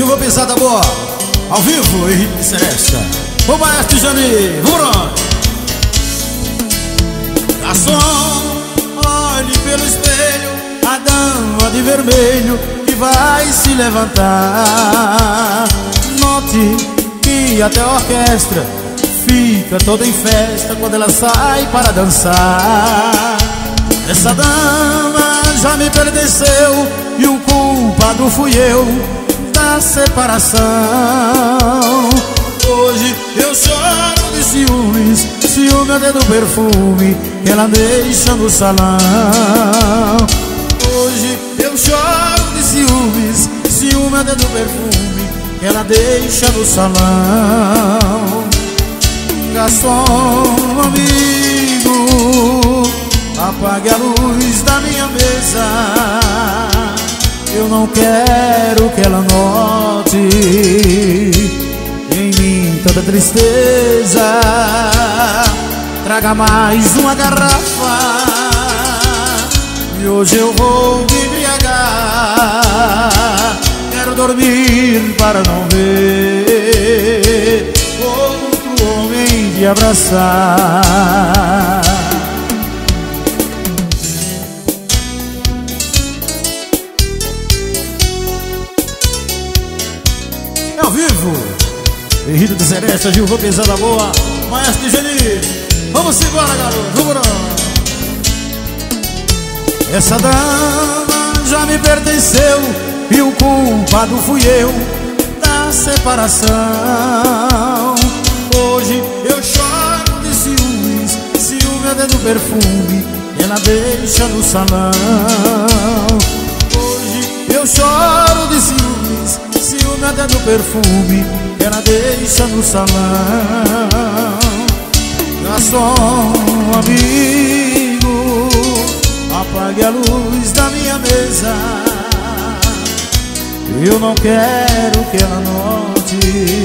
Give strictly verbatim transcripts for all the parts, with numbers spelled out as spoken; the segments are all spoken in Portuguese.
Gilva Pisada Boa, ao vivo, Henrique Seresta. O maestro Jani, vamos lá. Garçom, olhe pelo espelho a dama de vermelho que vai se levantar. Note que até a orquestra fica toda em festa quando ela sai para dançar. Essa dama já me pertenceu e o culpado fui eu da separação. Hoje eu choro de ciúmes, ciúme até do perfume que ela deixa no salão. Hoje eu choro de ciúmes, ciúme até do perfume que ela deixa no salão. Garçom, amigo, apague a luz da minha mesa. Eu não quero que ela note em mim tanta tristeza. Traga mais uma garrafa e hoje eu vou me embriagar. Quero dormir para não ver outro homem me abraçar. É ao vivo, Henrique de Seresta, Gilva Pisada Boa, maestro Geni. Vamos embora, garoto, vamos lá. Essa dama já me pertenceu e o culpado fui eu da separação. Hoje eu choro de ciúmes, ciúme até do perfume ela deixa no salão. Hoje eu choro de ciúmes, ciúme até do perfume ela deixa no salão. Garçom, amigo, apague a luz da minha mesa. Eu não quero que ela note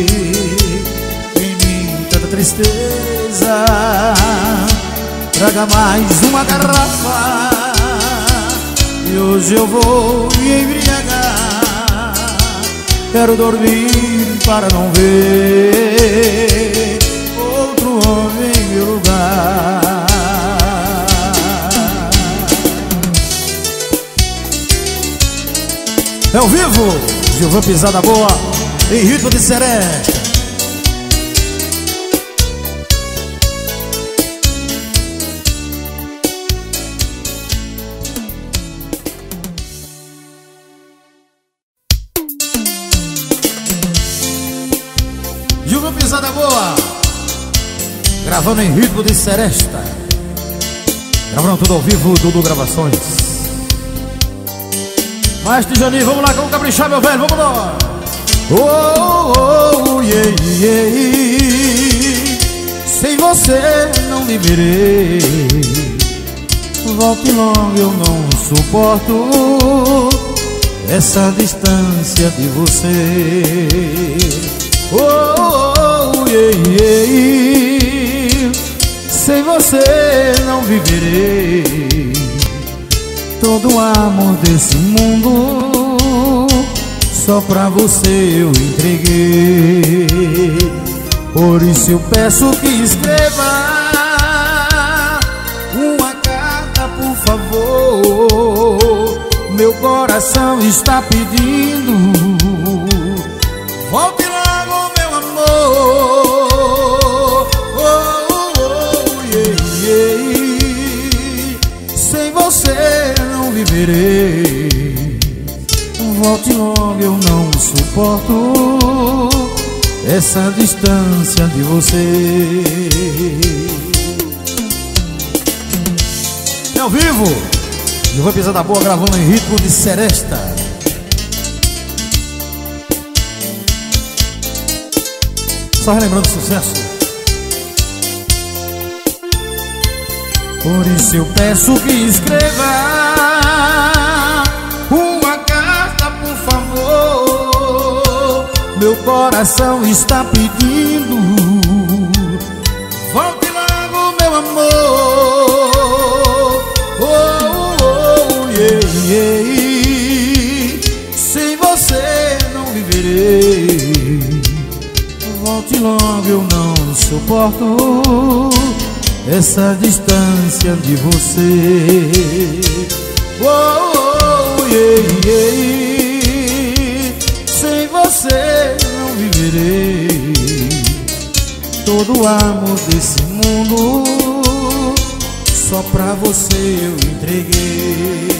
em mim tanta tristeza. Traga mais uma garrafa e hoje eu vou me embriagar. Quero dormir para não ver outro homem em meu lugar. É ao vivo, Gilva Pisada Boa, Henrique de Seresta. Gilva Pisada Boa, gravando em ritmo de Seresta. Gravando tudo ao vivo, Dudu Gravações. Maestro Jani, vamos lá, vamos caprichar, meu velho, vamos lá. Oh, oh, oh, yeah, yeah. Sem você não viverei. Volte logo, eu não suporto essa distância de você. Oh, oh, oh, yeah, yeah. Sem você não viverei. Todo o amor desse mundo só pra você eu entreguei. Por isso eu peço que escreva uma carta, por favor. Meu coração está pedindo. Volte logo, meu amor. Oh, oh, oh, yeah, yeah. Sem você não viverei. Volte logo, eu não suporto essa distância de você. É ao vivo, Gilva Pisada Boa, gravando em ritmo de Seresta. Só relembrando o sucesso. Por isso eu peço que escreva uma carta, por favor. Meu coração está pedindo. Volte logo, meu amor. Oh, oh, oh, yeah, yeah. Sem você não viverei. volte logo, eu não suporto essa distância de você. Oh, oh, yeah, yeah. Sem você não viverei todo o amor desse mundo, só pra você eu entreguei.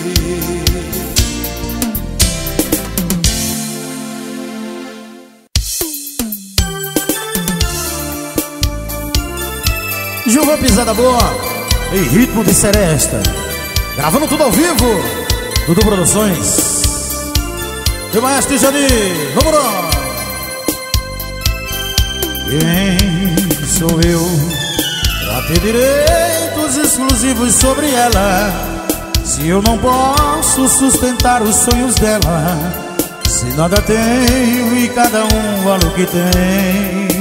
Gilvan Pisada Boa, em ritmo de seresta, gravando tudo ao vivo, Dudu Produções. E o maestro Jani, vamos lá. Quem sou eu pra ter direitos exclusivos sobre ela, se eu não posso sustentar os sonhos dela, se nada tenho e cada um vale o que tem?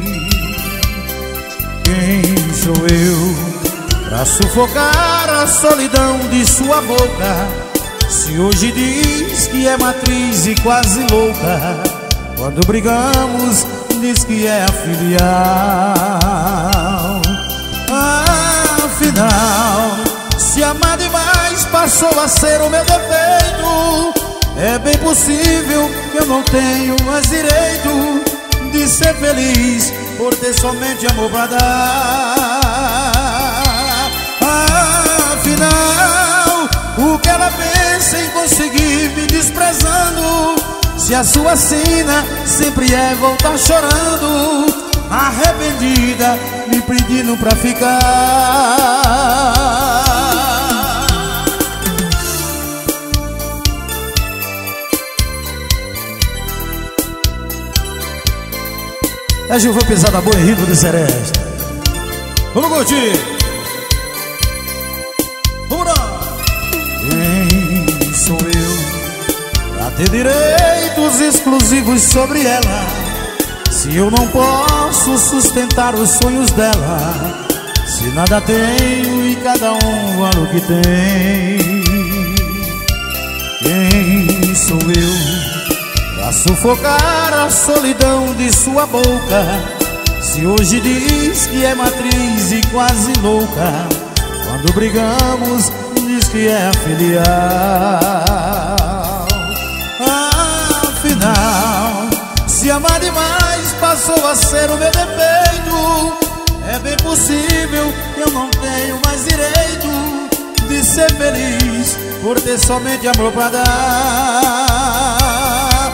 Quem sou eu pra sufocar a solidão de sua boca, se hoje diz que é matriz e quase louca, quando brigamos diz que é a filial? Afinal, se amar demais passou a ser o meu defeito, é bem possível que eu não tenho mais direito de ser feliz por ter somente amor pra dar. Afinal, o que ela pensa em conseguir me desprezando, se a sua sina sempre é voltar chorando, arrependida, me pedindo pra ficar. É Gilvan Pisada Boa em ritmo de seresta. Vamos curtir. Vamos lá. Quem sou eu pra ter direitos exclusivos sobre ela, se eu não posso sustentar os sonhos dela, se nada tenho e cada um vale o que tem? Quem sou eu pra sufocar a solidão de sua boca, se hoje diz que é matriz e quase louca, quando brigamos diz que é a filial? Afinal, se amar demais passou a ser o meu defeito, é bem possível que eu não tenho mais direito de ser feliz por ter somente amor pra dar.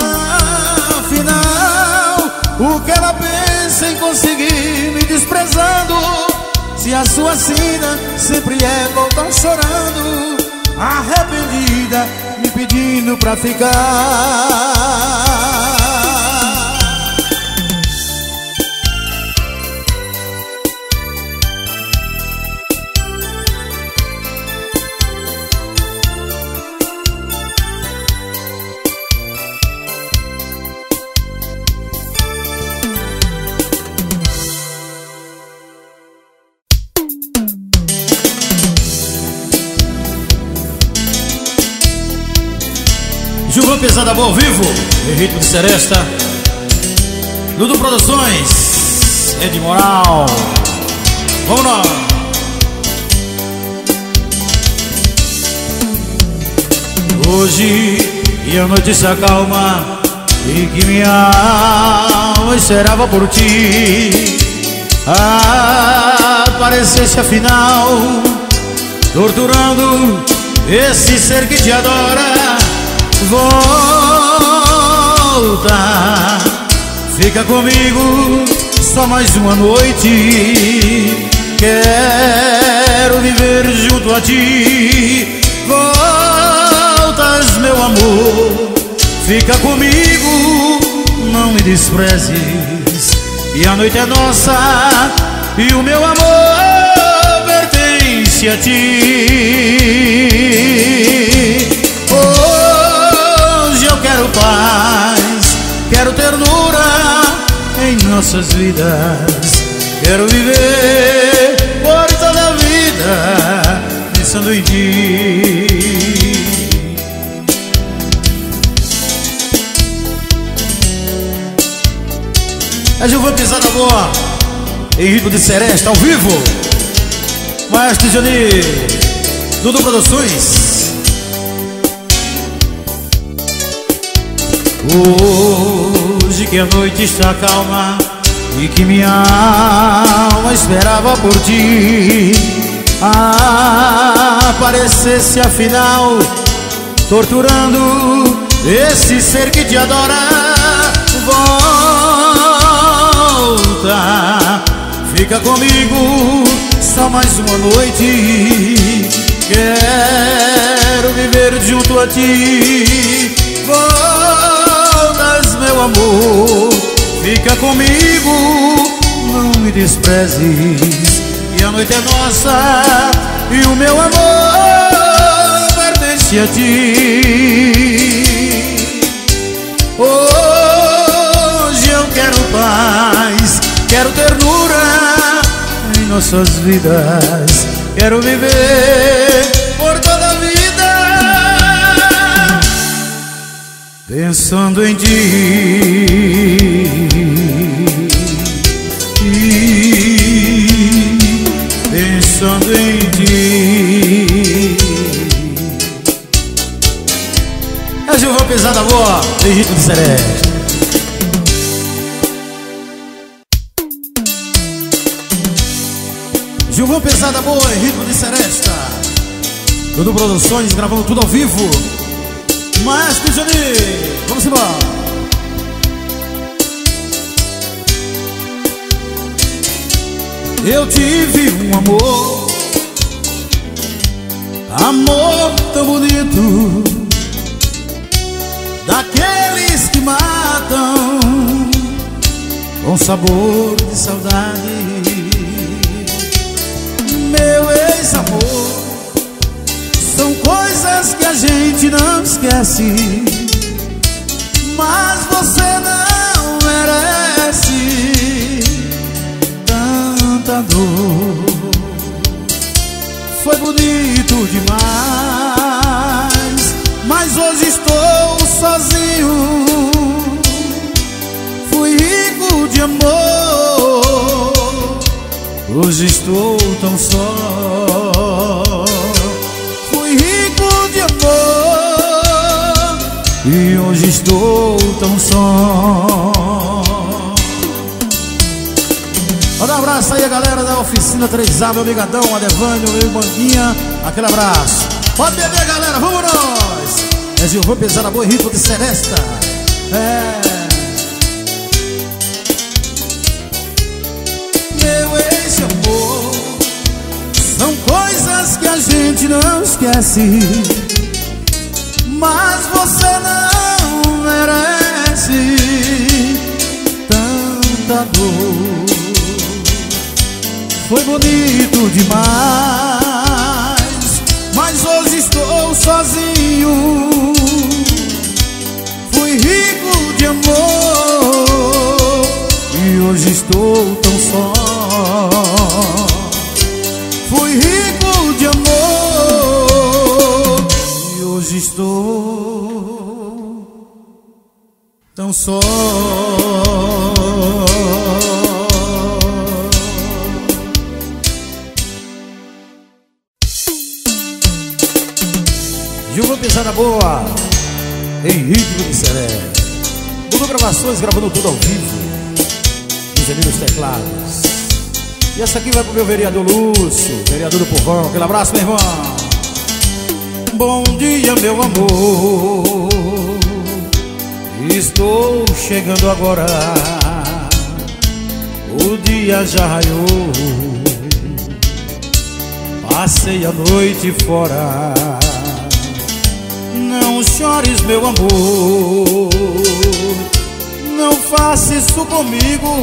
Afinal, o que ela pensa em conseguir me desprezando, se a sua sina sempre é voltar chorando, arrependida, me pedindo pra ficar? Gilvan Pisada Boa ao vivo, em ritmo de seresta, Dudu Produções, Ed Moral. Vamos lá. Hoje e a noite se acalma e que minha alma esperava por ti aparecesse afinal, torturando esse ser que te adora. Volta, fica comigo só mais uma noite, quero viver junto a ti. Voltas, meu amor, fica comigo, não me desprezes, e a noite é nossa e o meu amor pertence a ti. Hoje eu quero paz, quero ternura em nossas vidas, quero viver por toda a vida pensando em ti. É Gilvan Pisada Boa, em ritmo de seresta, ao vivo. Maestro Johnny, Dudu Produções. Hoje que a noite está calma e que minha alma esperava por ti, aparecesse afinal, torturando esse ser que te adora. Volta, fica comigo só mais uma noite. Quero viver junto a ti. Voltas, meu amor, fica comigo, não me desprezes, que a noite é nossa e o meu amor pertence a ti. Hoje eu quero paz, quero ternura em nossas vidas, quero viver por toda a vida pensando em ti, pensando em ti. É Gilvan Pisada Boa, em ritmo de seresta. Gilvan Pisada Boa, em ritmo de seresta. Dudu Produções, gravando tudo ao vivo. Maestro Johnny, vamos embora. Eu tive um amor, amor tão bonito, daqueles que matam com sabor de saudade. Meu ex-amor, são coisas que a gente não esquece, mas você não merece tanta dor. Foi bonito demais, mas hoje estou sozinho. Fui rico de amor, hoje estou tão só. Fui rico de amor e hoje estou tão só. Manda um abraço aí a galera da Oficina três A, meu amigadão, Adevânio, meu Manguinha, aquele abraço. Pode beber, galera, vamos nós! É Gilvan Pisada Boa, ritmo de seresta. É. Meu ex-amor, são coisas que a gente não esquece, mas você não merece tanta dor. Foi bonito demais, mas hoje estou sozinho. Fui rico de amor e hoje estou tão só. Fui rico de amor e hoje estou tão só. Gilvan Pisada Boa, em ritmo de seresta. Dudu Gravações, gravando tudo ao vivo. Dizendo nos teclados. E essa aqui vai pro meu vereador Lúcio, vereador do Povão. Aquele abraço, meu irmão. Bom dia, meu amor, estou chegando agora. O dia já raiou, passei a noite fora. Não chores, meu amor, não faça isso comigo.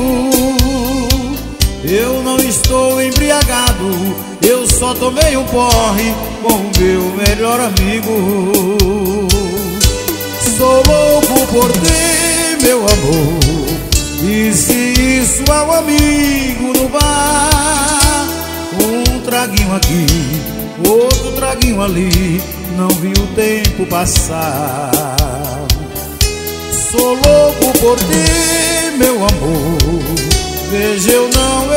Eu não estou embriagado, eu só tomei um porre com o meu melhor amigo. Sou louco por ti, meu amor, disse isso ao amigo no bar. Um traguinho aqui, outro traguinho ali, não vi o tempo passar. Sou louco por ti, meu amor, veja, eu não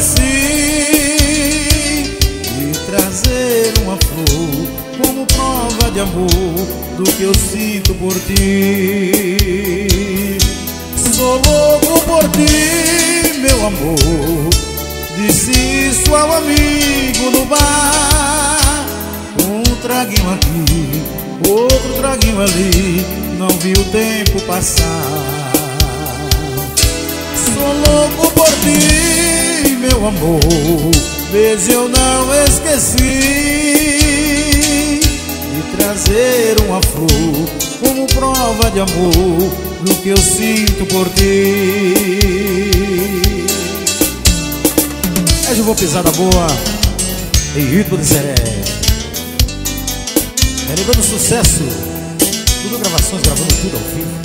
esqueci de trazer uma flor como prova de amor do que eu sinto por ti. Sou louco por ti, meu amor, disse isso ao amigo no bar. Um traguinho aqui, outro traguinho ali, não vi o tempo passar. Sou louco por ti, meu amor, veja, eu não esqueci de trazer uma flor como prova de amor do que eu sinto por ti. É de Vou Pisada Boa, em ritmo de seré, relegando sucesso, tudo gravações, gravando tudo ao vivo.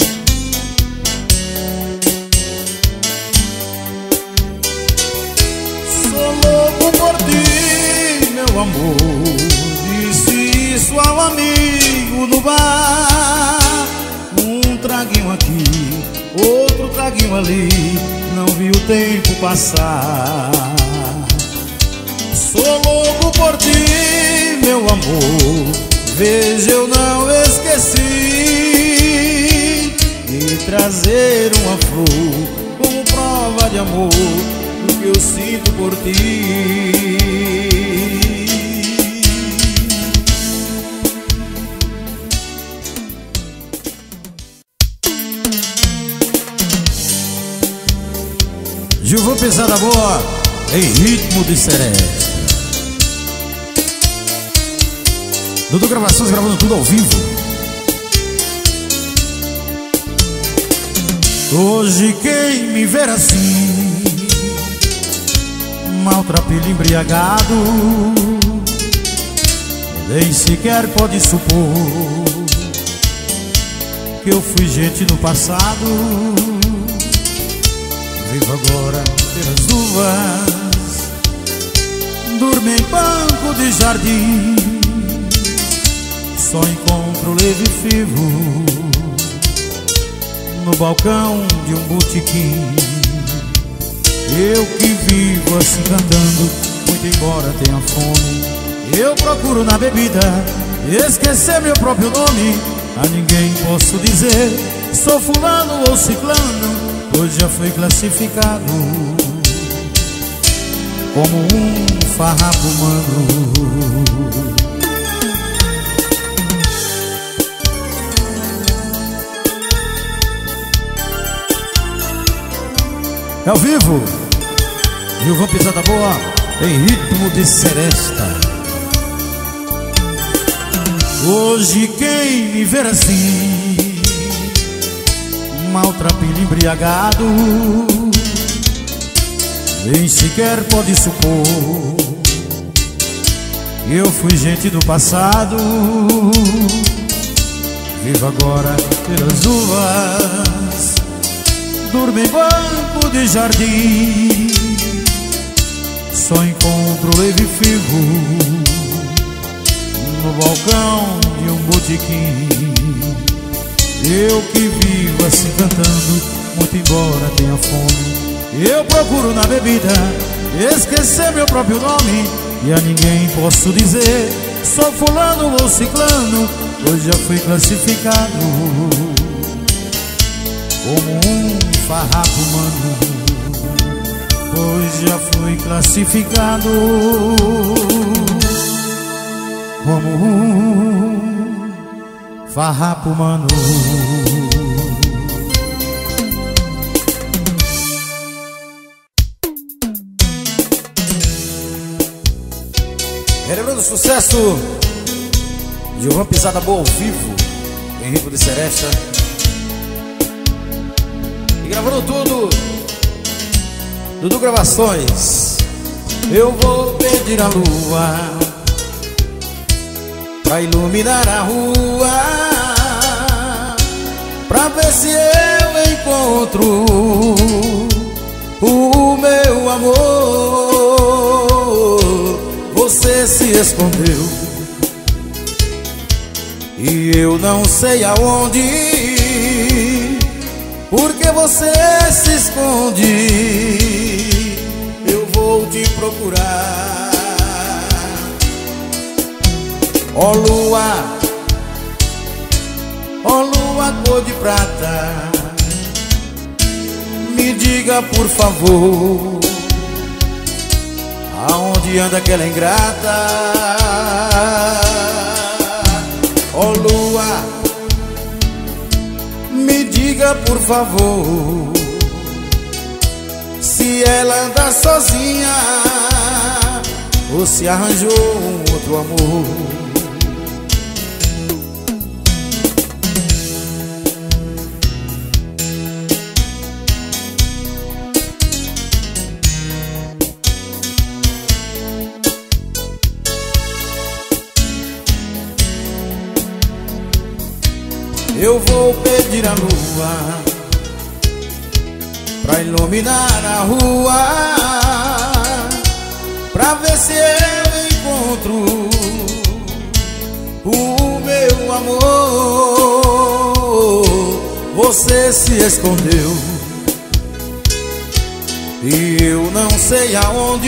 Sou louco por ti, meu amor, disse isso ao amigo no bar. Um traguinho aqui, outro traguinho ali, não vi o tempo passar. Sou louco por ti, meu amor, veja, eu não esqueci de trazer uma flor como prova de amor do que eu sinto por ti. Vou Pisada Boa, em ritmo de seresta. Dudu Gravações, gravando tudo ao vivo. Hoje quem me ver assim, maltrapilho, embriagado, nem sequer pode supor que eu fui gente no passado. Vivo agora pelas uvas, durmo em banco de jardim, só encontro leve fivo no balcão de um botequim. Eu que vivo assim cantando, muito embora tenha fome, eu procuro na bebida esquecer meu próprio nome. A ninguém posso dizer sou fulano ou ciclano, pois já fui classificado como um farrapo humano. É ao vivo, e o Vou Pisada Boa, em ritmo de seresta. Hoje quem me ver assim, maltrapilho, embriagado, nem sequer pode supor que eu fui gente do passado. Vivo agora pelas uvas, durmo em banco de jardim, só encontro leve figo no balcão de um botequim. Eu que vivo assim cantando, muito embora tenha fome, eu procuro na bebida esquecer meu próprio nome. E a ninguém posso dizer sou fulano ou ciclano, pois já fui classificado como um farrapo humano. Pois já fui classificado como um farrapo humano. Relembrando o sucesso de Uma Pisada Boa ao vivo, em ritmo de seresta, e gravando tudo, Dudu Gravações. Eu vou pedir a lua pra iluminar a rua, pra ver se eu encontro o meu amor. Você se escondeu e eu não sei aonde, porque você se esconde. procurar. Ó lua, ó lua cor de prata, me diga por favor, aonde anda aquela ingrata? Ó lua, me diga por favor, se ela anda sozinha ou se arranjou um outro amor. Eu vou pedir a lua pra iluminar a rua, pra ver se eu encontro o meu amor. Você se escondeu e eu não sei aonde,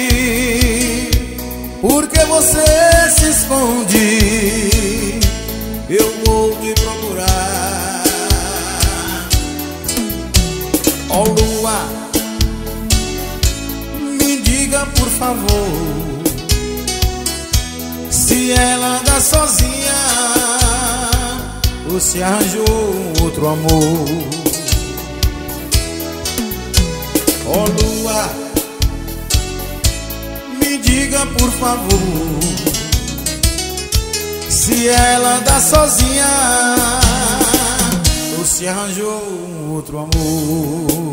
porque você se esconde. Eu vou te procurar. Ó lua, me diga por favor, se ela anda sozinha ou se arranjou um outro amor. Ó lua, me diga por favor, se ela anda sozinha ou se arranjou um outro amor.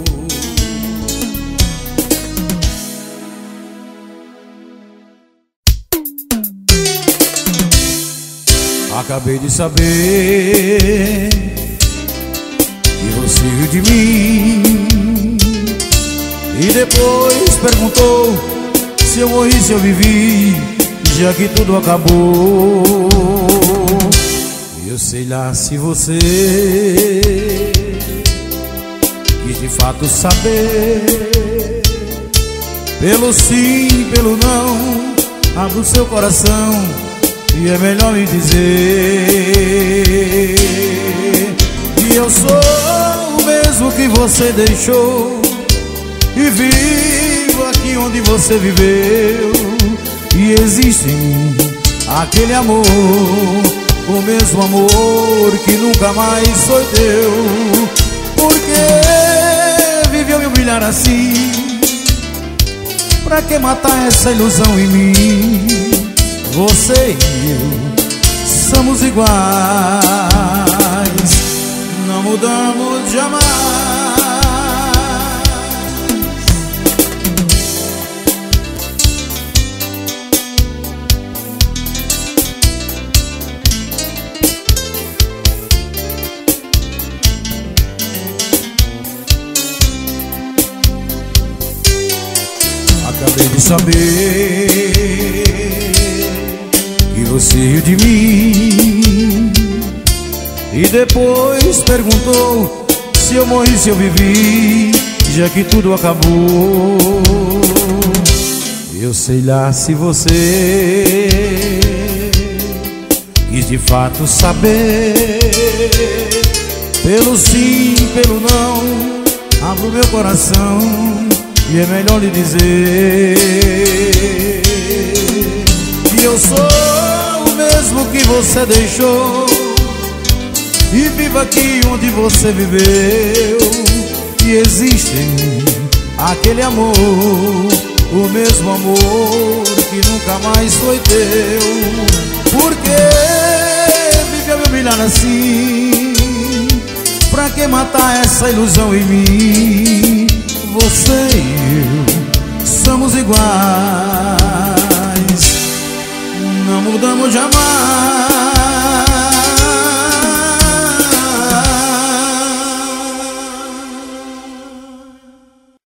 Acabei de saber que você riu de mim e depois perguntou se eu morri, se eu vivi, já que tudo acabou. Eu sei lá se você quis de fato saber, pelo sim, pelo não, abre o seu coração e é melhor me dizer que eu sou o mesmo que você deixou e vivo aqui onde você viveu. E existe em mim aquele amor, o mesmo amor que nunca mais foi teu. Por que viveu me humilhar assim? Pra que matar essa ilusão em mim? Você e eu somos iguais, não mudamos jamais. Acabei de saber que você riu de mim e depois perguntou se eu morri, se eu vivi, já que tudo acabou. Eu sei lá se você quis de fato saber, pelo sim, pelo não, abro meu coração e é melhor lhe dizer que eu sou o mesmo que você deixou e vivo aqui onde você viveu. E existe em mim aquele amor, o mesmo amor que nunca mais foi teu. Por que viveu me humilhar assim? Pra que matar essa ilusão em mim?